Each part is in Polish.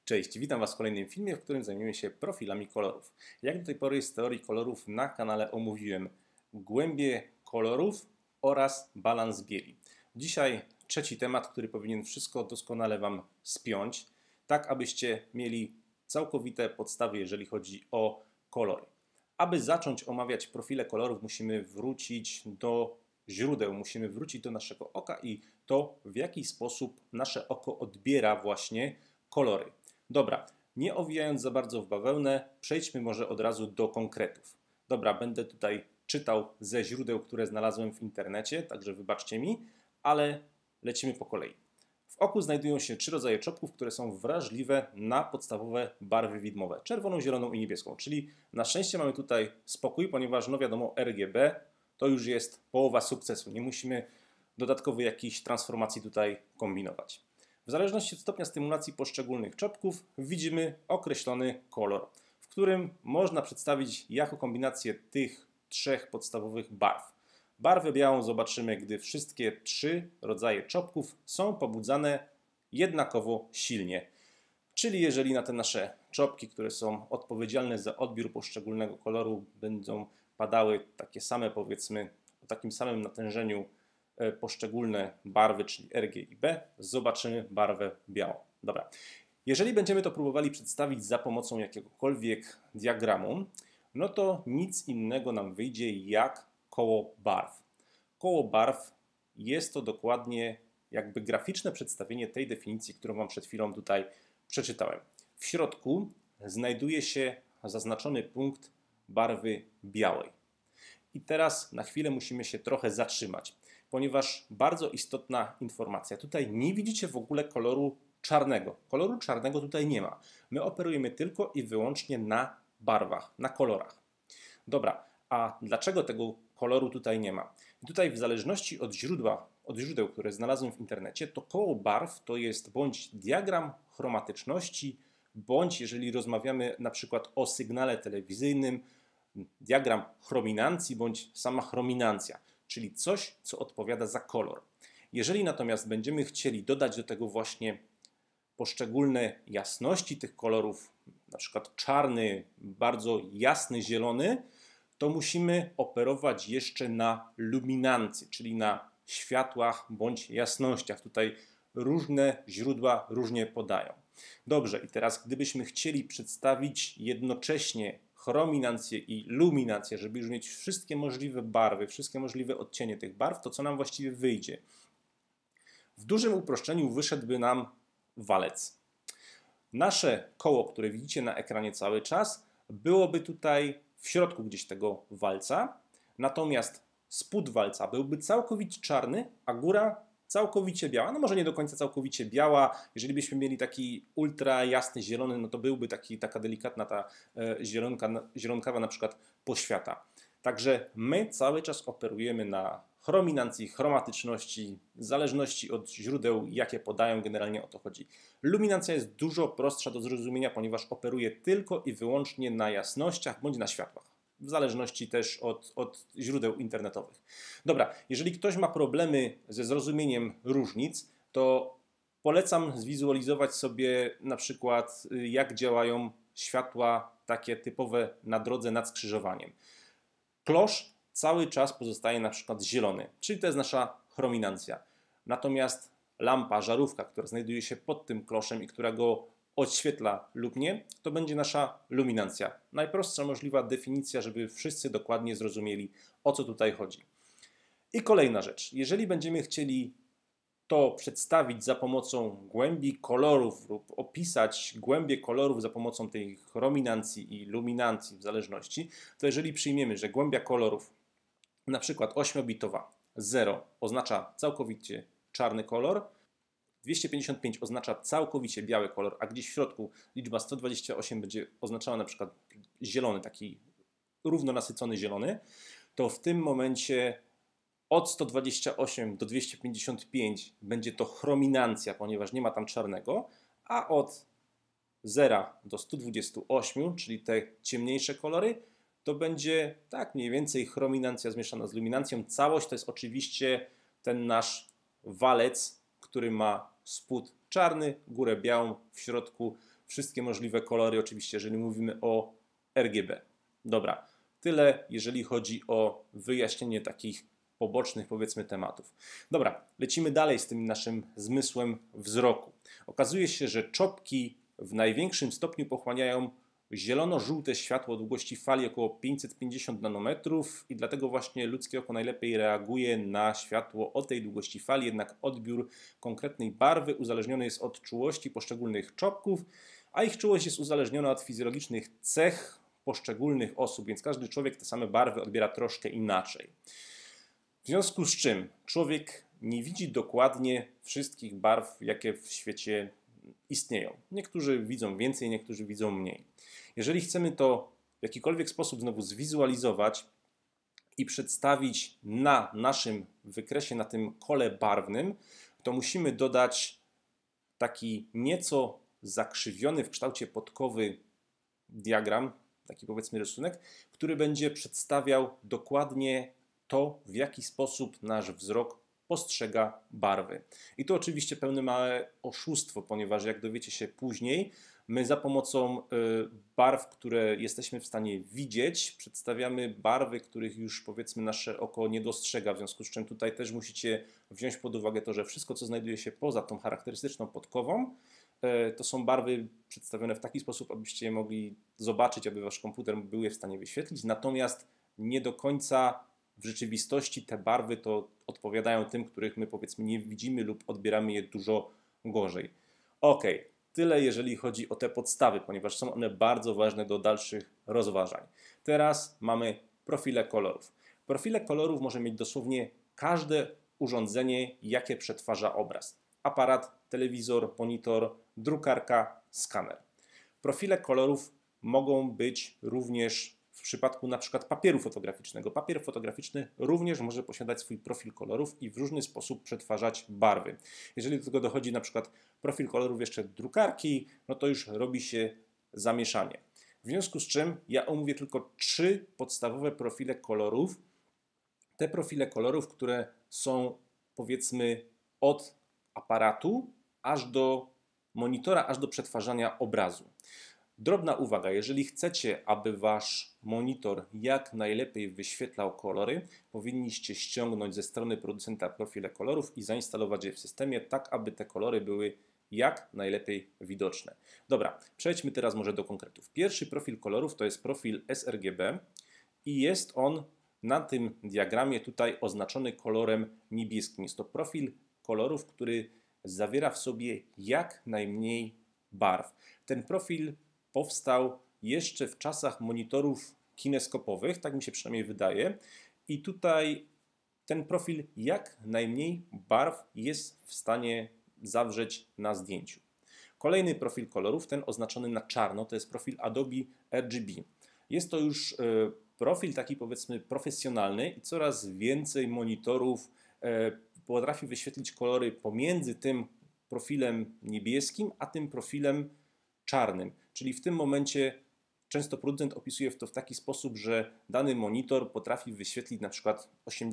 Cześć, witam Was w kolejnym filmie, w którym zajmiemy się profilami kolorów. Jak do tej pory z teorii kolorów na kanale omówiłem głębie kolorów oraz balans bieli. Dzisiaj trzeci temat, który powinien wszystko doskonale Wam spiąć, tak abyście mieli całkowite podstawy, jeżeli chodzi o kolory. Aby zacząć omawiać profile kolorów, musimy wrócić do źródeł, musimy wrócić do naszego oka i to, w jaki sposób nasze oko odbiera właśnie kolory. Dobra, nie owijając za bardzo w bawełnę, przejdźmy może od razu do konkretów. Dobra, będę tutaj czytał ze źródeł, które znalazłem w internecie, także wybaczcie mi, ale lecimy po kolei. W oku znajdują się trzy rodzaje czopków, które są wrażliwe na podstawowe barwy widmowe: czerwoną, zieloną i niebieską. Czyli na szczęście mamy tutaj spokój, ponieważ no wiadomo, RGB to już jest połowa sukcesu. Nie musimy dodatkowej jakiejś transformacji tutaj kombinować. W zależności od stopnia stymulacji poszczególnych czopków widzimy określony kolor, w którym można przedstawić jako kombinację tych trzech podstawowych barw. Barwę białą zobaczymy, gdy wszystkie trzy rodzaje czopków są pobudzane jednakowo silnie. Czyli jeżeli na te nasze czopki, które są odpowiedzialne za odbiór poszczególnego koloru, będą padały takie same, powiedzmy, o takim samym natężeniu poszczególne barwy, czyli RG i B, zobaczymy barwę białą. Dobra. Jeżeli będziemy to próbowali przedstawić za pomocą jakiegokolwiek diagramu, no to nic innego nam wyjdzie jak koło barw. Koło barw jest to dokładnie jakby graficzne przedstawienie tej definicji, którą Wam przed chwilą tutaj przeczytałem. W środku znajduje się zaznaczony punkt barwy białej. I teraz na chwilę musimy się trochę zatrzymać, ponieważ bardzo istotna informacja. Tutaj nie widzicie w ogóle koloru czarnego. Koloru czarnego tutaj nie ma. My operujemy tylko i wyłącznie na barwach, na kolorach. Dobra, a dlaczego tego koloru tutaj nie ma? I tutaj w zależności od źródeł, które znalazłem w internecie, to koło barw to jest bądź diagram chromatyczności, bądź jeżeli rozmawiamy na przykład o sygnale telewizyjnym, diagram chrominancji bądź sama chrominancja, czyli coś, co odpowiada za kolor. Jeżeli natomiast będziemy chcieli dodać do tego właśnie poszczególne jasności tych kolorów, na przykład czarny, bardzo jasny, zielony, to musimy operować jeszcze na luminancji, czyli na światłach bądź jasnościach. Tutaj różne źródła różnie podają. Dobrze, i teraz gdybyśmy chcieli przedstawić jednocześnie chrominancję i luminancję, żeby już mieć wszystkie możliwe barwy, wszystkie możliwe odcienie tych barw, to co nam właściwie wyjdzie? W dużym uproszczeniu wyszedłby nam walec. Nasze koło, które widzicie na ekranie cały czas, byłoby tutaj w środku gdzieś tego walca, natomiast spód walca byłby całkowicie czarny, a góra całkowicie biała. No może nie do końca całkowicie biała. Jeżeli byśmy mieli taki ultra jasny zielony, no to byłby taka delikatna ta zielonkawa na przykład poświata. Także my cały czas operujemy na chrominancji, chromatyczności, w zależności od źródeł, jakie podają, generalnie o to chodzi. Luminancja jest dużo prostsza do zrozumienia, ponieważ operuje tylko i wyłącznie na jasnościach bądź na światłach. W zależności też od źródeł internetowych. Dobra, jeżeli ktoś ma problemy ze zrozumieniem różnic, to polecam zwizualizować sobie na przykład, jak działają światła takie typowe na drodze nad skrzyżowaniem. Klosz cały czas pozostaje na przykład zielony, czyli to jest nasza chrominancja. Natomiast lampa, żarówka, która znajduje się pod tym kloszem i która go odświetla lub nie, to będzie nasza luminancja. Najprostsza możliwa definicja, żeby wszyscy dokładnie zrozumieli, o co tutaj chodzi. I kolejna rzecz. Jeżeli będziemy chcieli to przedstawić za pomocą głębi kolorów lub opisać głębie kolorów za pomocą tej chrominancji i luminancji w zależności, to jeżeli przyjmiemy, że głębia kolorów, na przykład 8-bitowa 0 oznacza całkowicie czarny kolor, 255 oznacza całkowicie biały kolor, a gdzieś w środku liczba 128 będzie oznaczała na przykład zielony, taki równo nasycony zielony, to w tym momencie od 128 do 255 będzie to chrominancja, ponieważ nie ma tam czarnego, a od 0 do 128, czyli te ciemniejsze kolory, to będzie tak mniej więcej chrominancja zmieszana z luminancją. Całość to jest oczywiście ten nasz walec, który ma spód czarny, górę białą, w środku wszystkie możliwe kolory, oczywiście jeżeli mówimy o RGB. Dobra, tyle jeżeli chodzi o wyjaśnienie takich pobocznych, powiedzmy, tematów. Dobra, lecimy dalej z tym naszym zmysłem wzroku. Okazuje się, że czopki w największym stopniu pochłaniają zielono-żółte światło o długości fali około 550 nanometrów i dlatego właśnie ludzkie oko najlepiej reaguje na światło o tej długości fali, jednak odbiór konkretnej barwy uzależniony jest od czułości poszczególnych czopków, a ich czułość jest uzależniona od fizjologicznych cech poszczególnych osób, więc każdy człowiek te same barwy odbiera troszkę inaczej. W związku z czym człowiek nie widzi dokładnie wszystkich barw, jakie w świecie istnieją. Niektórzy widzą więcej, niektórzy widzą mniej. Jeżeli chcemy to w jakikolwiek sposób znowu zwizualizować i przedstawić na naszym wykresie, na tym kole barwnym, to musimy dodać taki nieco zakrzywiony w kształcie podkowy diagram, taki powiedzmy rysunek, który będzie przedstawiał dokładnie to, w jaki sposób nasz wzrok postrzega barwy. I to oczywiście pełne małe oszustwo, ponieważ jak dowiecie się później, my za pomocą barw, które jesteśmy w stanie widzieć, przedstawiamy barwy, których już powiedzmy nasze oko nie dostrzega, w związku z czym tutaj też musicie wziąć pod uwagę to, że wszystko, co znajduje się poza tą charakterystyczną podkową, to są barwy przedstawione w taki sposób, abyście je mogli zobaczyć, aby wasz komputer był je w stanie wyświetlić, natomiast nie do końca w rzeczywistości te barwy to odpowiadają tym, których my powiedzmy nie widzimy lub odbieramy je dużo gorzej. Ok, tyle jeżeli chodzi o te podstawy, ponieważ są one bardzo ważne do dalszych rozważań. Teraz mamy profile kolorów. Profile kolorów może mieć dosłownie każde urządzenie, jakie przetwarza obraz. Aparat, telewizor, monitor, drukarka, skaner. Profile kolorów mogą być również w przypadku na przykład papieru fotograficznego. Papier fotograficzny również może posiadać swój profil kolorów i w różny sposób przetwarzać barwy. Jeżeli do tego dochodzi na przykład profil kolorów jeszcze drukarki, no to już robi się zamieszanie. W związku z czym ja omówię tylko 3 podstawowe profile kolorów. Te profile kolorów, które są powiedzmy od aparatu aż do monitora, aż do przetwarzania obrazu. Drobna uwaga, jeżeli chcecie, aby wasz monitor jak najlepiej wyświetlał kolory, powinniście ściągnąć ze strony producenta profile kolorów i zainstalować je w systemie, tak aby te kolory były jak najlepiej widoczne. Dobra, przejdźmy teraz może do konkretów. Pierwszy profil kolorów to jest profil sRGB i jest on na tym diagramie tutaj oznaczony kolorem niebieskim. Jest to profil kolorów, który zawiera w sobie jak najmniej barw. Ten profil powstał jeszcze w czasach monitorów kineskopowych, tak mi się przynajmniej wydaje. I tutaj ten profil jak najmniej barw jest w stanie zawrzeć na zdjęciu. Kolejny profil kolorów, ten oznaczony na czarno, to jest profil Adobe RGB. Jest to już profil taki powiedzmy profesjonalny i coraz więcej monitorów potrafi wyświetlić kolory pomiędzy tym profilem niebieskim, a tym profilem czarnym. Czyli w tym momencie często producent opisuje to w taki sposób, że dany monitor potrafi wyświetlić na przykład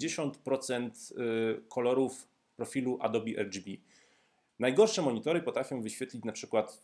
80% kolorów profilu Adobe RGB. Najgorsze monitory potrafią wyświetlić na przykład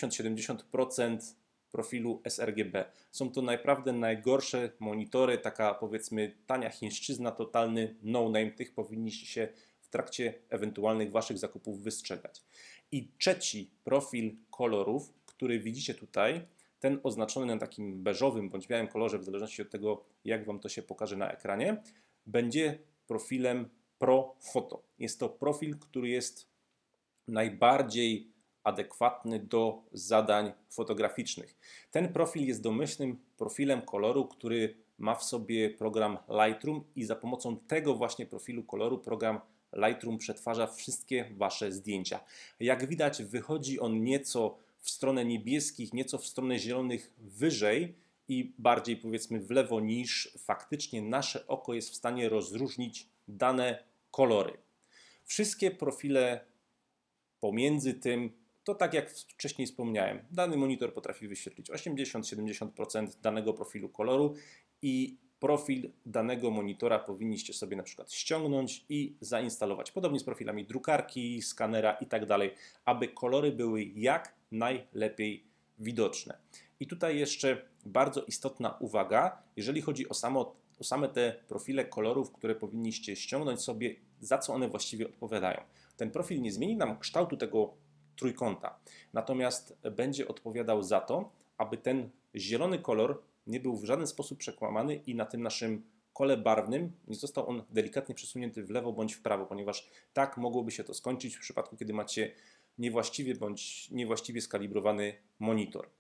80-70% profilu sRGB. Są to naprawdę najgorsze monitory, taka powiedzmy tania chińszczyzna, totalny no-name. Tych powinniście się w trakcie ewentualnych waszych zakupów wystrzegać. I trzeci profil kolorów, który widzicie tutaj, ten oznaczony na takim beżowym bądź białym kolorze, w zależności od tego, jak wam to się pokaże na ekranie, będzie profilem Pro Photo. Jest to profil, który jest najbardziej adekwatny do zadań fotograficznych. Ten profil jest domyślnym profilem koloru, który ma w sobie program Lightroom i za pomocą tego właśnie profilu koloru program Lightroom przetwarza wszystkie wasze zdjęcia. Jak widać, wychodzi on nieco w stronę niebieskich, nieco w stronę zielonych wyżej i bardziej powiedzmy w lewo, niż faktycznie nasze oko jest w stanie rozróżnić dane kolory. Wszystkie profile pomiędzy tym, to tak jak wcześniej wspomniałem, dany monitor potrafi wyświetlić 80-70% danego profilu koloru i profil danego monitora powinniście sobie na przykład ściągnąć i zainstalować. Podobnie z profilami drukarki, skanera i tak dalej, aby kolory były jak najlepiej widoczne. I tutaj jeszcze bardzo istotna uwaga, jeżeli chodzi o same te profile kolorów, które powinniście ściągnąć sobie, za co one właściwie odpowiadają. Ten profil nie zmieni nam kształtu tego trójkąta, natomiast będzie odpowiadał za to, aby ten zielony kolor nie był w żaden sposób przekłamany i na tym naszym kole barwnym nie został on delikatnie przesunięty w lewo bądź w prawo, ponieważ tak mogłoby się to skończyć w przypadku, kiedy macie niewłaściwie bądź niewłaściwie skalibrowany monitor.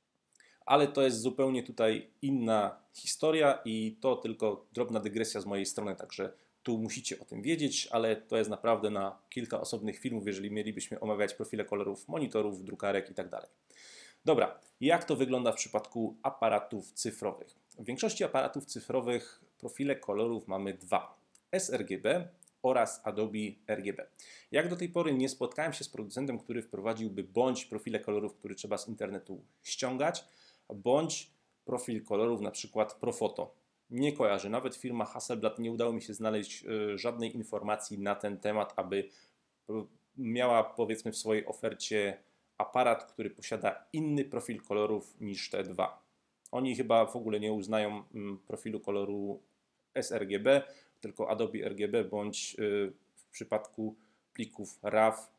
Ale to jest zupełnie tutaj inna historia i to tylko drobna dygresja z mojej strony, także tu musicie o tym wiedzieć, ale to jest naprawdę na kilka osobnych filmów, jeżeli mielibyśmy omawiać profile kolorów monitorów, drukarek itd. Dobra, jak to wygląda w przypadku aparatów cyfrowych? W większości aparatów cyfrowych profile kolorów mamy dwa: sRGB oraz Adobe RGB. Jak do tej pory nie spotkałem się z producentem, który wprowadziłby bądź profile kolorów, które trzeba z internetu ściągać, bądź profil kolorów na przykład Profoto. Nie kojarzę, nawet firma Hasselblad nie udało mi się znaleźć żadnej informacji na ten temat, aby miała powiedzmy w swojej ofercie aparat, który posiada inny profil kolorów niż te dwa. Oni chyba w ogóle nie uznają profilu koloru sRGB, tylko Adobe RGB bądź w przypadku plików RAW,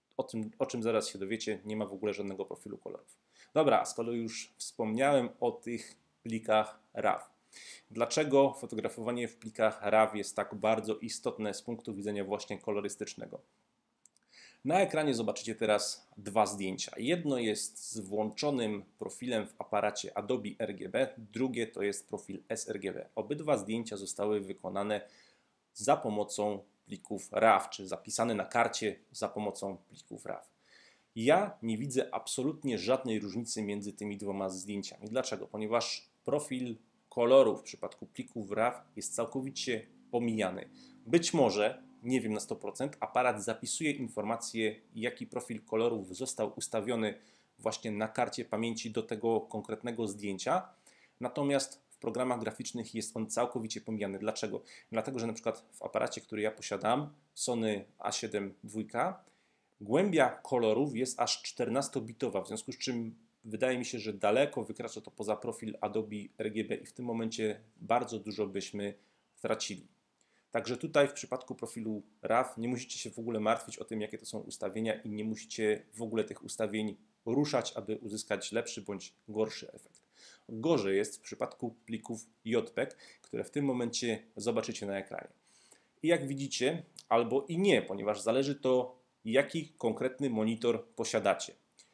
o czym zaraz się dowiecie, nie ma w ogóle żadnego profilu kolorów. Dobra, skoro już wspomniałem o tych plikach RAW. Dlaczego fotografowanie w plikach RAW jest tak bardzo istotne z punktu widzenia właśnie kolorystycznego? Na ekranie zobaczycie teraz dwa zdjęcia. Jedno jest z włączonym profilem w aparacie Adobe RGB, drugie to jest profil sRGB. Obydwa zdjęcia zostały wykonane za pomocą plików RAW, czy zapisane na karcie za pomocą plików RAW. Ja nie widzę absolutnie żadnej różnicy między tymi dwoma zdjęciami. Dlaczego? Ponieważ profil kolorów w przypadku plików RAW jest całkowicie pomijany. Być może, nie wiem na 100%, aparat zapisuje informację, jaki profil kolorów został ustawiony właśnie na karcie pamięci do tego konkretnego zdjęcia, natomiast w programach graficznych jest on całkowicie pomijany. Dlaczego? Dlatego, że na przykład w aparacie, który ja posiadam, Sony A7 II, głębia kolorów jest aż 14-bitowa, w związku z czym wydaje mi się, że daleko wykracza to poza profil Adobe RGB i w tym momencie bardzo dużo byśmy tracili. Także tutaj w przypadku profilu RAW nie musicie się w ogóle martwić o tym, jakie to są ustawienia i nie musicie w ogóle tych ustawień ruszać, aby uzyskać lepszy bądź gorszy efekt. Gorzej jest w przypadku plików JPEG, które w tym momencie zobaczycie na ekranie. I jak widzicie, albo i nie, ponieważ zależy to, jaki konkretny monitor posiadacie.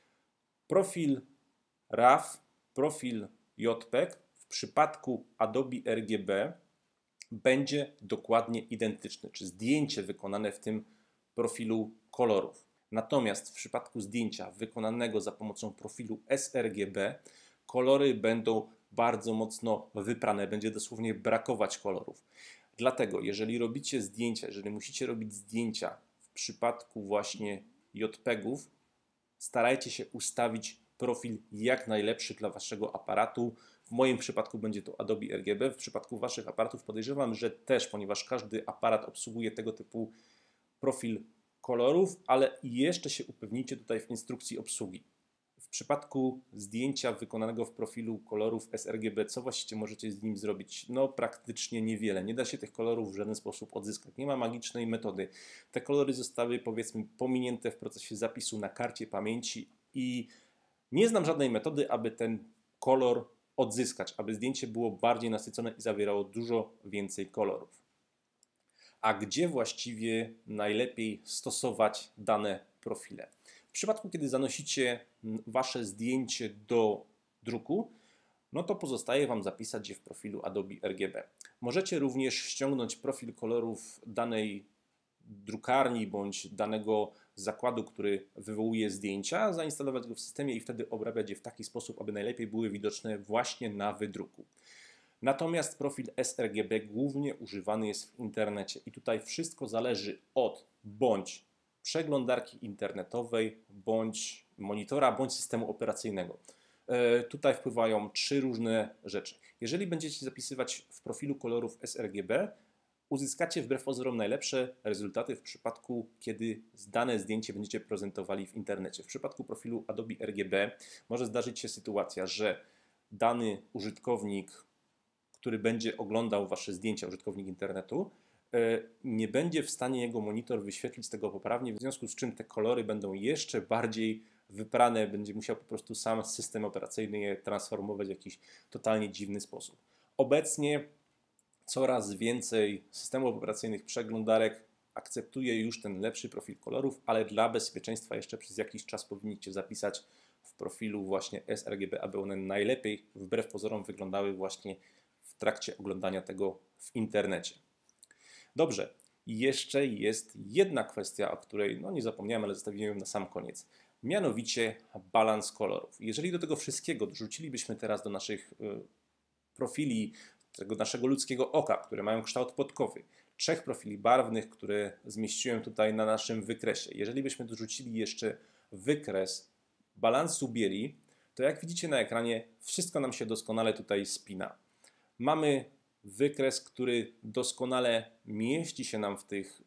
Profil RAW, profil JPEG w przypadku Adobe RGB będzie dokładnie identyczny, czy zdjęcie wykonane w tym profilu kolorów. Natomiast w przypadku zdjęcia wykonanego za pomocą profilu sRGB kolory będą bardzo mocno wyprane, będzie dosłownie brakować kolorów. Dlatego, jeżeli robicie zdjęcia, jeżeli musicie robić zdjęcia w przypadku właśnie JPEG-ów, starajcie się ustawić profil jak najlepszy dla waszego aparatu. W moim przypadku będzie to Adobe RGB, w przypadku waszych aparatów podejrzewam, że też, ponieważ każdy aparat obsługuje tego typu profil kolorów, ale jeszcze się upewnijcie tutaj w instrukcji obsługi. W przypadku zdjęcia wykonanego w profilu kolorów sRGB, co właściwie możecie z nim zrobić? No praktycznie niewiele. Nie da się tych kolorów w żaden sposób odzyskać. Nie ma magicznej metody. Te kolory zostały powiedzmy pominięte w procesie zapisu na karcie pamięci i nie znam żadnej metody, aby ten kolor odzyskać, aby zdjęcie było bardziej nasycone i zawierało dużo więcej kolorów. A gdzie właściwie najlepiej stosować dane profile? W przypadku, kiedy zanosicie wasze zdjęcie do druku, no to pozostaje wam zapisać je w profilu Adobe RGB. Możecie również ściągnąć profil kolorów danej drukarni bądź danego zakładu, który wywołuje zdjęcia, zainstalować go w systemie i wtedy obrabiać je w taki sposób, aby najlepiej były widoczne właśnie na wydruku. Natomiast profil sRGB głównie używany jest w internecie i tutaj wszystko zależy od bądź przeglądarki internetowej, bądź monitora, bądź systemu operacyjnego. Tutaj wpływają 3 różne rzeczy. Jeżeli będziecie zapisywać w profilu kolorów sRGB, uzyskacie wbrew pozorom najlepsze rezultaty w przypadku, kiedy dane zdjęcie będziecie prezentowali w internecie. W przypadku profilu Adobe RGB może zdarzyć się sytuacja, że dany użytkownik, który będzie oglądał Wasze zdjęcia, użytkownik internetu, nie będzie w stanie jego monitor wyświetlić tego poprawnie, w związku z czym te kolory będą jeszcze bardziej wyprane, będzie musiał po prostu sam system operacyjny je transformować w jakiś totalnie dziwny sposób. Obecnie coraz więcej systemów operacyjnych, przeglądarek akceptuje już ten lepszy profil kolorów, ale dla bezpieczeństwa jeszcze przez jakiś czas powinniście zapisać w profilu właśnie sRGB, aby one najlepiej, wbrew pozorom, wyglądały właśnie w trakcie oglądania tego w internecie. Dobrze, jeszcze jest jedna kwestia, o której nie zapomniałem, ale zostawiłem ją na sam koniec. Mianowicie balans kolorów. Jeżeli do tego wszystkiego dorzucilibyśmy teraz do naszych profili, tego naszego ludzkiego oka, które mają kształt podkowy, 3 profili barwnych, które zmieściłem tutaj na naszym wykresie. Jeżeli byśmy dorzucili jeszcze wykres balansu bieli, to jak widzicie na ekranie, wszystko nam się doskonale tutaj spina. Mamy wykres, który doskonale mieści się nam w tych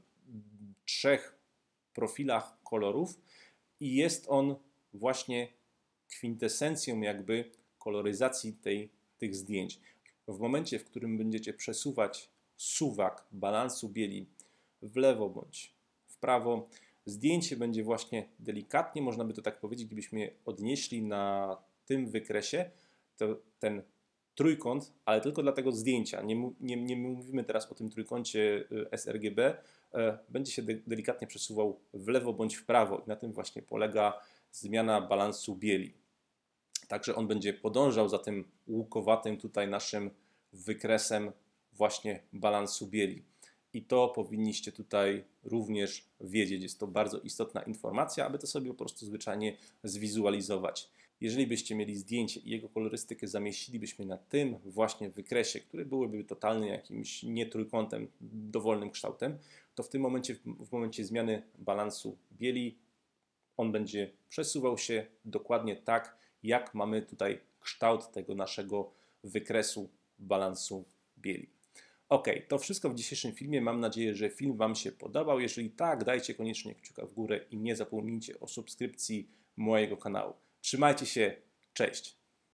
3 profilach kolorów i jest on właśnie kwintesencją jakby koloryzacji tych zdjęć. W momencie, w którym będziecie przesuwać suwak balansu bieli w lewo bądź w prawo, zdjęcie będzie właśnie delikatnie, można by to tak powiedzieć, gdybyśmy je odnieśli na tym wykresie, to ten trójkąt, ale tylko dla tego zdjęcia, nie mówimy teraz o tym trójkącie sRGB, będzie się delikatnie przesuwał w lewo bądź w prawo i na tym właśnie polega zmiana balansu bieli. Także on będzie podążał za tym łukowatym tutaj naszym wykresem właśnie balansu bieli. I to powinniście tutaj również wiedzieć. Jest to bardzo istotna informacja, aby to sobie po prostu zwyczajnie zwizualizować. Jeżeli byście mieli zdjęcie i jego kolorystykę zamieścilibyśmy na tym właśnie wykresie, który byłyby totalnie jakimś nie trójkątem, dowolnym kształtem, to w tym momencie, w momencie zmiany balansu bieli, on będzie przesuwał się dokładnie tak, jak mamy tutaj kształt tego naszego wykresu balansu bieli. Ok, to wszystko w dzisiejszym filmie. Mam nadzieję, że film Wam się podobał. Jeżeli tak, dajcie koniecznie kciuka w górę i nie zapomnijcie o subskrypcji mojego kanału. Trzymajcie się, cześć!